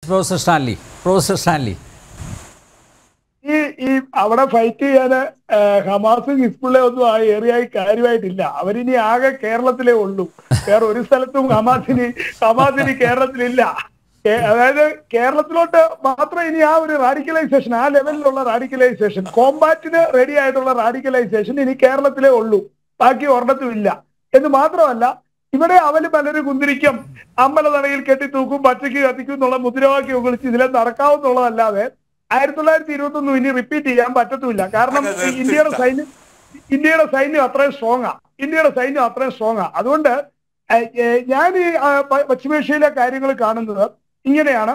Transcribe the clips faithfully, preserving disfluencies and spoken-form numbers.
Professor Stanley professor Stanley ഈ ഈ അവിടെ ഫൈറ്റ് ചെയ്യാന് ഹമാസും ഹിസ്ബുള്ളയും ഒന്നും ആ ഏറിയായി കാര്യമായിട്ടില്ല. അവരിനി ആകെ കേരളത്തിലേ ഉള്ളൂ. വേറെ ഒരു സ്ഥലത്തും ഹമാസിന് ഹമാസിന് കേരളത്തിലില്ല. അതായത് കേരളത്തിലോട്ട് മാത്രം ഇനി ആ ഒരു റാഡിക്കലൈസേഷൻ, ആ ലെവലിലുള്ള റാഡിക്കലൈസേഷൻ, കോമ്പാറ്റിന് റെഡി ആയിട്ടുള്ള റാഡിക്കലൈസേഷൻ ഇനി കേരളത്തിലേ ഉള്ളൂ. ബാക്കി ഒരിടത്തും ഇല്ല. എന്ന് മാത്രമല്ല, ഇവിടെ അവര് പലരും കുന്തിരിക്കും, അമ്പലതടയിൽ കെട്ടിത്തൂക്കും, പച്ചയ്ക്ക് കത്തിക്കും എന്നുള്ള മുദ്രാവാക്യം വിളിച്ച് ഇതിലെ നടക്കാവുന്നുള്ളതല്ലാതെ ആയിരത്തി തൊള്ളായിരത്തി ഇരുപത്തി ഒന്ന് ഇനി റിപ്പീറ്റ് ചെയ്യാൻ പറ്റത്തുമില്ല. കാരണം ഇന്ത്യയുടെ സൈന്യം ഇന്ത്യയുടെ സൈന്യം അത്രയും സ്ട്രോങ്ങാ ഇന്ത്യയുടെ സൈന്യം അത്രയും സ്ട്രോങ്ങാ അതുകൊണ്ട് ഞാൻ ഈ പശ്ചിമേഷ്യയിലെ കാര്യങ്ങൾ കാണുന്നത് ഇങ്ങനെയാണ്.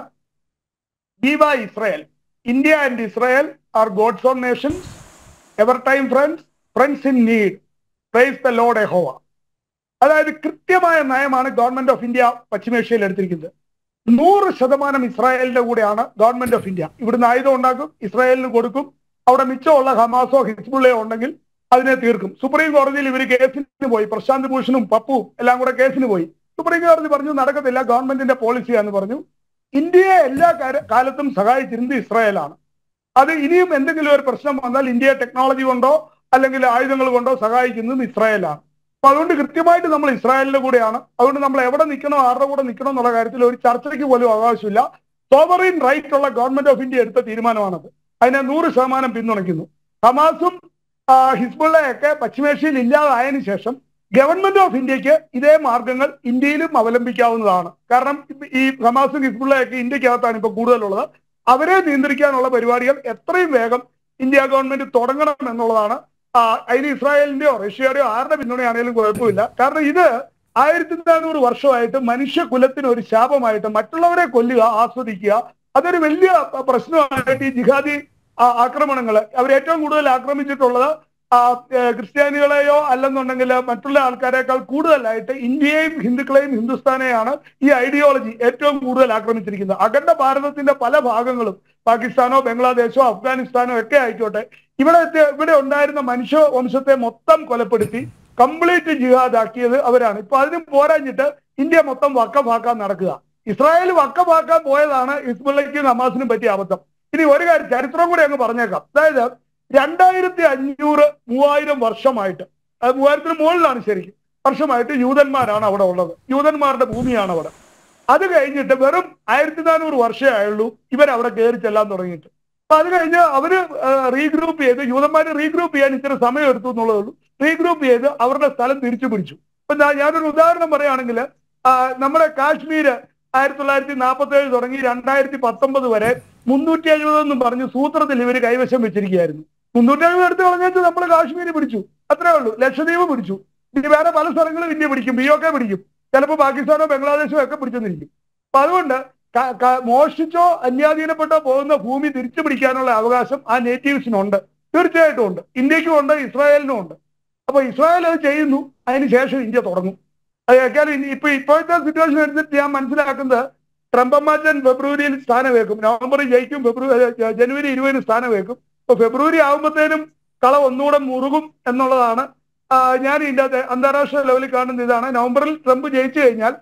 Viva Israel, India and Israel are God's own nations, ever time friends, friends in need, praise the Lord Jehovah. അതായത് കൃത്യമായ നയമാണ് ഗവൺമെന്റ് ഓഫ് ഇന്ത്യ പശ്ചിമേഷ്യയിൽ എടുത്തിരിക്കുന്നത്. നൂറ് ശതമാനം ഇസ്രായേലിന്റെ കൂടെയാണ് ഗവൺമെന്റ് ഓഫ് ഇന്ത്യ. ഇവിടുന്ന് ആയുധം ഉണ്ടാക്കും, ഇസ്രായേലിന് കൊടുക്കും. അവിടെ മിച്ചമുള്ള ഹമാസോ ഹിസ്ബുള്ളയോ ഉണ്ടെങ്കിൽ അതിനെ തീർക്കും. സുപ്രീം കോടതിയിൽ ഇവർ കേസിന് പോയി, പ്രശാന്ത് ഭൂഷണും പപ്പുവും എല്ലാം കൂടെ കേസിന് പോയി. സുപ്രീം കോടതി പറഞ്ഞു നടക്കത്തില്ല, ഗവൺമെന്റിന്റെ പോളിസിയാന്ന് പറഞ്ഞു. ഇന്ത്യയെ എല്ലാ കാലത്തും സഹായിച്ചിരുന്നത് ഇസ്രായേലാണ്. അത് ഇനിയും എന്തെങ്കിലും ഒരു പ്രശ്നം വന്നാൽ ഇന്ത്യയെ ടെക്നോളജി കൊണ്ടോ അല്ലെങ്കിൽ ആയുധങ്ങൾ കൊണ്ടോ സഹായിക്കുന്നത് ഇസ്രായേലാണ്. അപ്പൊ അതുകൊണ്ട് കൃത്യമായിട്ട് നമ്മൾ ഇസ്രായേലിന്റെ കൂടെയാണ്. അതുകൊണ്ട് നമ്മൾ എവിടെ നിൽക്കണോ ആരുടെ കൂടെ നിൽക്കണോ എന്നുള്ള കാര്യത്തിൽ ഒരു ചർച്ചയ്ക്ക് പോലും അവകാശമില്ല. സോവറിൻ റൈറ്റ് ഉള്ള ഗവൺമെന്റ് ഓഫ് ഇന്ത്യ എടുത്ത തീരുമാനമാണത്. അതിനെ നൂറ് ശതമാനം പിന്തുണയ്ക്കുന്നു. ഹമാസും ഹിസ്ബുള്ളയൊക്കെ പശ്ചിമേഷ്യയിൽ ഇല്ലാതായതിനു ശേഷം ഗവൺമെന്റ് ഓഫ് ഇന്ത്യക്ക് ഇതേ മാർഗങ്ങൾ ഇന്ത്യയിലും അവലംബിക്കാവുന്നതാണ്. കാരണം ഈ ഹമാസും ഹിസ്ബുള്ളയൊക്കെ ഇന്ത്യക്കകത്താണ് ഇപ്പൊ കൂടുതലുള്ളത്. അവരെ നിയന്ത്രിക്കാനുള്ള പരിപാടികൾ എത്രയും വേഗം ഇന്ത്യ ഗവൺമെന്റ് തുടങ്ങണം എന്നുള്ളതാണ്. അതിന് ഇസ്രായേലിന്റെയോ റഷ്യയുടെയോ ആരുടെ പിന്തുണയാണെങ്കിലും കുഴപ്പമില്ല. കാരണം ഇത് ആയിരത്തി നാനൂറ് വർഷമായിട്ട് മനുഷ്യകുലത്തിന് ഒരു ശാപമായിട്ട് മറ്റുള്ളവരെ കൊല്ലുക, ആസ്വദിക്കുക, അതൊരു വലിയ പ്രശ്നമായിട്ട് ഈ ജിഹാദി ആക്രമണങ്ങൾ അവർ ഏറ്റവും കൂടുതൽ ആക്രമിച്ചിട്ടുള്ളത് ക്രിസ്ത്യാനികളെയോ അല്ലെന്നുണ്ടെങ്കിൽ മറ്റുള്ള ആൾക്കാരെക്കാൾ കൂടുതലായിട്ട് ഇന്ത്യയെയും ഹിന്ദുക്കളെയും ഹിന്ദുസ്ഥാനെയാണ് ഈ ഐഡിയോളജി ഏറ്റവും കൂടുതൽ ആക്രമിച്ചിരിക്കുന്നത്. അഖണ്ഡ ഭാരതത്തിന്റെ പല ഭാഗങ്ങളും പാകിസ്ഥാനോ ബംഗ്ലാദേശോ അഫ്ഗാനിസ്ഥാനോ ഒക്കെ ആയിക്കോട്ടെ, ഇവിടെ ഇവിടെ ഉണ്ടായിരുന്ന മനുഷ്യ വംശത്തെ മൊത്തം കൊലപ്പെടുത്തി കംപ്ലീറ്റ് ജിഹാദ് ആക്കിയത് അവരാണ്. ഇപ്പൊ അതിനും പോരാഞ്ഞിട്ട് ഇന്ത്യ മൊത്തം വക്കഫാക്കാൻ നടക്കുക. ഇസ്രായേൽ വക്കഫാക്കാൻ പോയതാണ് ഹിസ്ബുള്ളയ്ക്കും ഹമാസിനും പറ്റിയ അബദ്ധം. ഇനി ഒരു കാര്യം ചരിത്രം കൂടി അങ്ങ് പറഞ്ഞേക്കാം. അതായത് രണ്ടായിരത്തി അഞ്ഞൂറ് മൂവായിരം വർഷമായിട്ട്, അത് മൂവായിരത്തിന് മുകളിലാണ് ശരിക്കും വർഷമായിട്ട് യൂതന്മാരാണ് അവിടെ ഉള്ളത്. യൂതന്മാരുടെ ഭൂമിയാണ് അവിടെ. അത് കഴിഞ്ഞിട്ട് വെറും ആയിരത്തി നാനൂറ് വർഷമേ ആയുള്ളൂ ഇവരവിടെ കയറി ചെല്ലാൻ തുടങ്ങിയിട്ട്. അപ്പൊ അത് കഴിഞ്ഞ് അവര് റീഗ്രൂപ്പ് ചെയ്ത്, യൂതന്മാര് റീഗ്രൂപ്പ് ചെയ്യാൻ ഇച്ചിരി സമയം എടുത്തു എന്നുള്ളതേ ഉള്ളൂ. റീഗ്രൂപ്പ് ചെയ്ത് അവരുടെ സ്ഥലം തിരിച്ചു പിടിച്ചു. ഇപ്പൊ ഞാനൊരു ഉദാഹരണം പറയുകയാണെങ്കിൽ, നമ്മുടെ കാശ്മീര് ആയിരത്തി തൊള്ളായിരത്തി നാൽപ്പത്തി ഏഴ് തുടങ്ങി രണ്ടായിരത്തി പത്തൊമ്പത് വരെ മുന്നൂറ്റി എഴുപതെന്നും പറഞ്ഞ് സൂത്രത്തിൽ ഇവർ കൈവശം വെച്ചിരിക്കുകയായിരുന്നു. മുന്നൂറ്റി എഴുപത് എടുത്ത് കളഞ്ഞിട്ട് നമ്മൾ കാശ്മീര് പിടിച്ചു, അത്രേ ഉള്ളൂ. ലക്ഷദ്വീപ് പിടിച്ചു. ഇനി വേറെ പല സ്ഥലങ്ങളും ഇന്ത്യ പിടിക്കും, പി ഒ കെ പിടിക്കും, ചിലപ്പോൾ പാകിസ്ഥാനോ ബംഗ്ലാദേശോ ഒക്കെ പിടിച്ചെന്നിരിക്കും. അപ്പൊ അതുകൊണ്ട് മോഷ്ടിച്ചോ അന്യാധീനപ്പെട്ടോ പോകുന്ന ഭൂമി തിരിച്ചു പിടിക്കാനുള്ള അവകാശം ആ നേറ്റീവ്സിനുണ്ട്, തീർച്ചയായിട്ടും ഉണ്ട്. ഇന്ത്യക്കും ഉണ്ട്, ഇസ്രായേലിനും ഉണ്ട്. അപ്പൊ ഇസ്രായേൽ അത് ചെയ്യുന്നു, അതിനുശേഷം ഇന്ത്യ തുടങ്ങും. അത് കേൾക്കാനും ഇപ്പൊ ഇപ്പോഴത്തെ സിറ്റുവേഷൻ എടുത്തിട്ട് ഞാൻ മനസ്സിലാക്കുന്നത്, ട്രംപമ്മാച്ചൻ ഫെബ്രുവരിയിൽ സ്ഥാനമേക്കും, നവംബറിൽ ജയിക്കും, ഫെബ്രുവരി ജനുവരി ഇരുപതിന് സ്ഥാനമേക്കും. ഇപ്പൊ ഫെബ്രുവരി ആകുമ്പോഴത്തേനും കള ഒന്നുകൂടെ മുറുകും എന്നുള്ളതാണ് ഞാൻ ഇതിൻ്റെ അന്താരാഷ്ട്ര ലെവലിൽ കാണുന്ന ഇതാണ്. നവംബറിൽ ട്രംപ് ജയിച്ചു കഴിഞ്ഞാൽ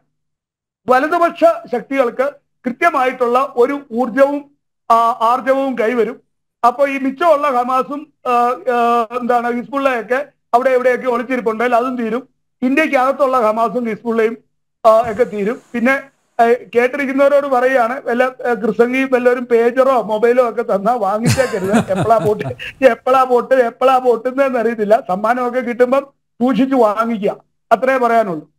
വലതുപക്ഷ ശക്തികൾക്ക് കൃത്യമായിട്ടുള്ള ഒരു ഊർജവും ആർജവും കൈവരും. അപ്പൊ ഈ മിച്ചമുള്ള ഹമാസും എന്താണ് ഹിസ്ബുള്ളയൊക്കെ അവിടെ എവിടെയൊക്കെ ഒളിച്ചിരിപ്പുണ്ടെങ്കിൽ അതും തീരും. ഇന്ത്യക്ക് അകത്തുള്ള ഹമാസും ഹിസ്ബുള്ളയും ഒക്കെ തീരും. പിന്നെ കേട്ടിരിക്കുന്നവരോട് പറയുകയാണ്, വല്ല കൃസംഗിയും വല്ലവരും പേജറോ മൊബൈലോ ഒക്കെ തന്നാൽ വാങ്ങിച്ചേക്കരുത്. എപ്പോഴാ പോട്ട് എപ്പോഴാ പോട്ട് എപ്പോഴാ പൊട്ടുന്നതെന്ന് അറിയത്തില്ല. സമ്മാനമൊക്കെ കിട്ടുമ്പം സൂക്ഷിച്ച് വാങ്ങിക്കുക, അത്രേ പറയാനുള്ളൂ.